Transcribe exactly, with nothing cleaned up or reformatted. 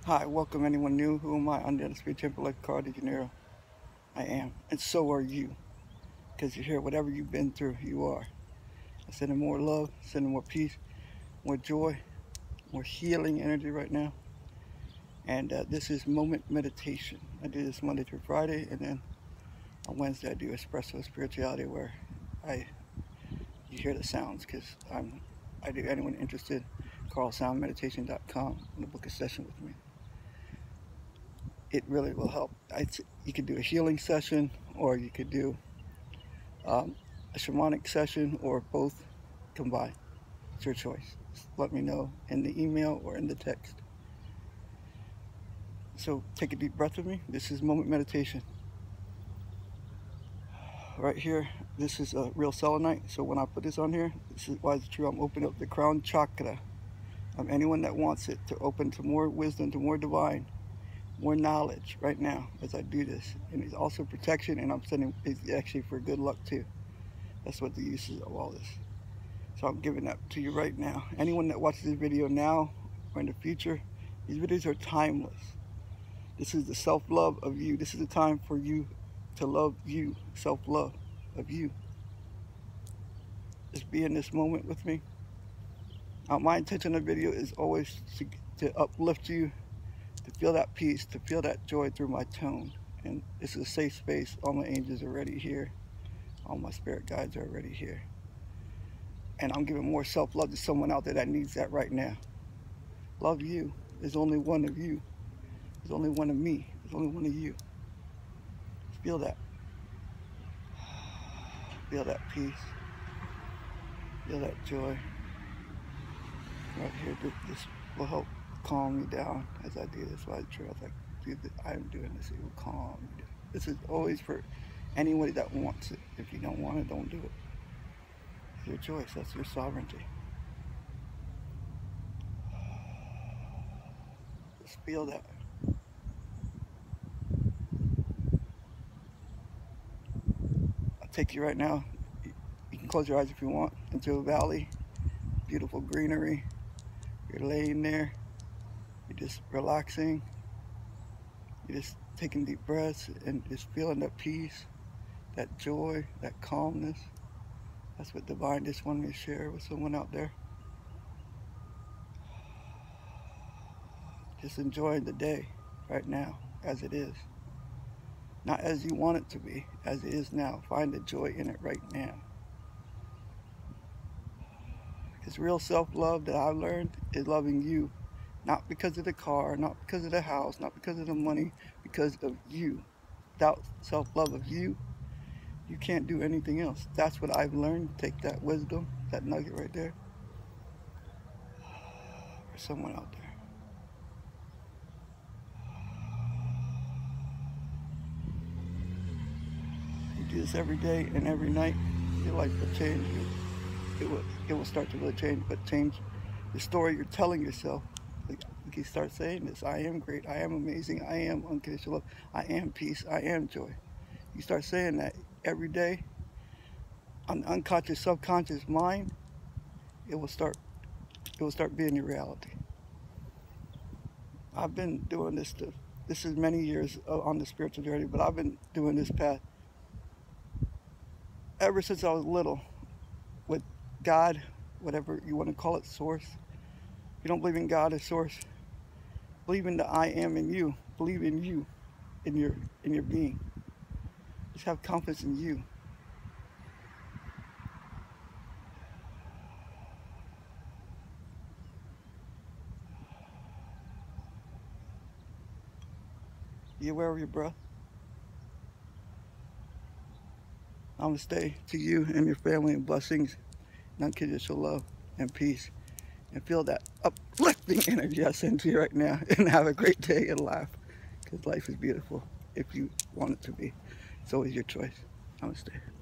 Hi, welcome anyone new. Who am I? I'm the Undisputed Temple like called DeGennaro. I am, and so are you, because you're here. Whatever you've been through, you are. I'm sending more love, sending more peace, more joy, more healing energy right now. And uh, this is moment meditation. I do this Monday through Friday, and then on Wednesday I do espresso spirituality, where I you hear the sounds, because I'm I do anyone interested. Call sound meditation dot com and book a session with me. It really will help. I, you could do a healing session, or you could do um, a shamanic session, or both combined. It's your choice. Just let me know in the email or in the text. So take a deep breath with me. This is moment meditation. Right here, this is a real selenite. So when I put this on here, this is why it's true. I'm opening up the crown chakra of anyone that wants it to open to more wisdom, to more divine, more knowledge right now as I do this. And it's also protection, and I'm sending it's actually for good luck too. That's what the use is of all this. So I'm giving that to you right now. Anyone that watches this video now or in the future, these videos are timeless. This is the self-love of you. This is the time for you to love you, self-love of you. Just be in this moment with me. Uh, my intention of the video is always to, to uplift you, to feel that peace, to feel that joy through my tone. And this is a safe space. All my angels are already here. All my spirit guides are already here. And I'm giving more self-love to someone out there that needs that right now. Love you. There's only one of you. There's only one of me. There's only one of you. Feel that. Feel that peace. Feel that joy. Right here, this will help calm me down as I do this. Why true? I was like, dude, I'm doing this. It will calm me down. This is always for anybody that wants it. If you don't want it, don't do it. It's your choice. That's your sovereignty. Just feel that. I'll take you right now. You can close your eyes if you want, into a valley. Beautiful greenery. You're laying there. You're just relaxing. You're just taking deep breaths and just feeling that peace, that joy, that calmness. That's what Divine just wanted me to share with someone out there. Just enjoying the day right now as it is. Not as you want it to be, as it is now. Find the joy in it right now. Because real self-love that I've learned is loving you. Not because of the car, not because of the house, not because of the money, because of you. Without self-love of you, you can't do anything else. That's what I've learned. Take that wisdom, that nugget right there, for someone out there. You do this every day and every night, your life will change. It will, it will start to really change, but change the story you're telling yourself. Like, you start saying this: I am great, I am amazing, I am unconditional love, I am peace, I am joy. You start saying that every day on the unconscious, subconscious mind, it will start it will start being your reality. I've been doing this to, this is many years on the spiritual journey, but I've been doing this path ever since I was little, with God, whatever you want to call it, source. If you don't believe in God as source, believe in the I am in you. Believe in you, in your in your being. Just have confidence in you. Be aware of your breath. Namaste to you and your family, and blessings and unconditional love and peace. And feel that uplifting energy I send to you right now. And have a great day and laugh. Because life is beautiful if you want it to be. It's always your choice. Namaste.